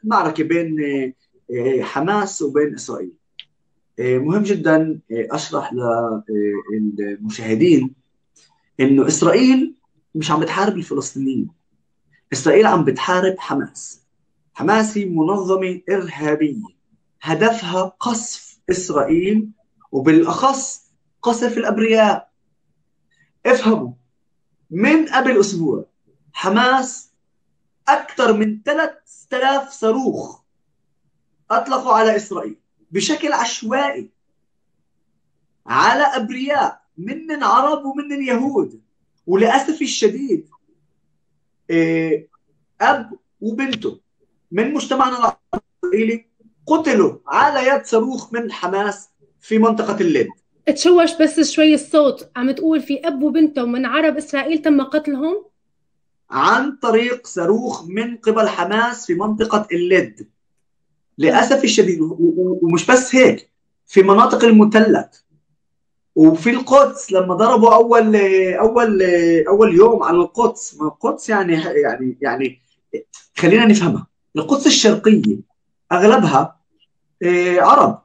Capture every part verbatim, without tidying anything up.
معركة بين آه، حماس وبين إسرائيل. آه، مهم جدا آه، أشرح للمشاهدين إنه إسرائيل مش عم بتحارب الفلسطينيين، إسرائيل عم بتحارب حماس. حماس هي منظمة إرهابية هدفها قصف إسرائيل، وبالأخص قصف الأبرياء. افهموا، من قبل أسبوع حماس أكثر من ثلاثة آلاف صاروخ أطلقوا على إسرائيل بشكل عشوائي، على أبرياء منن عرب ومنن يهود. وللأسف الشديد إيه، أب وبنته من مجتمعنا الإسرائيلي قتلوا على يد صاروخ من حماس في منطقة اللد. تشوش بس شوي الصوت، عم تقول في أب وبنته من عرب إسرائيل تم قتلهم عن طريق صاروخ من قبل حماس في منطقة اللد، تمام. للأسف الشديد. و- و- ومش بس هيك، في مناطق المثلث وفي القدس لما ضربوا أول أول أول يوم على القدس. ما القدس يعني يعني يعني خلينا نفهمها. القدس الشرقية أغلبها آه، عرب.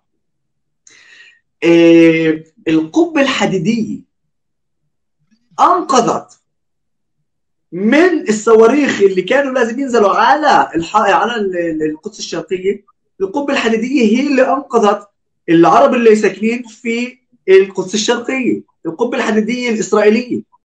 آه، القبة الحديدية أنقذت من الصواريخ اللي كانوا لازم ينزلوا على الح... على ال- القدس الشرقية. القبة الحديدية هي اللي أنقذت العرب اللي ساكنين في القدس الشرقية، القبة الحديدية الإسرائيلية.